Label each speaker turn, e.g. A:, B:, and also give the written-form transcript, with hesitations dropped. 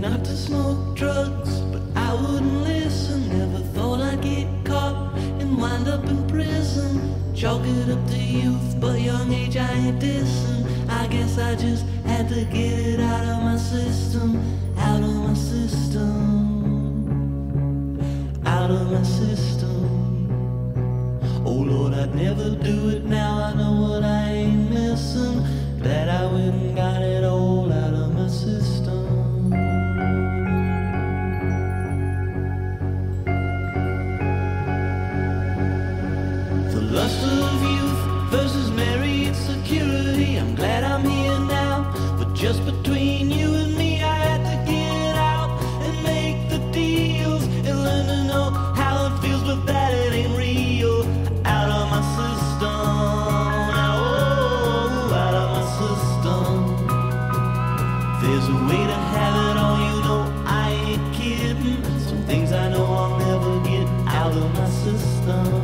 A: not to smoke drugs, but I wouldn't listen. Never thought I'd get caught and wind up in prison. Chalk it up to youth, but young age I ain't dissing. I guess I just had to get it out of my system, out of my system, out of my system. Oh Lord, I'd never do it now. I know what I ain't missing. Glad I went and got it all out of my system. The lust of youth versus married security. I'm glad I'm here now, but just between you and me, I had to get out and make the deals and learn to know how it feels, but that it ain't real. Out of my system, oh, out of my system. There's a way to have it all, you know I ain't kidding. Some things I know I'll never get out of my system.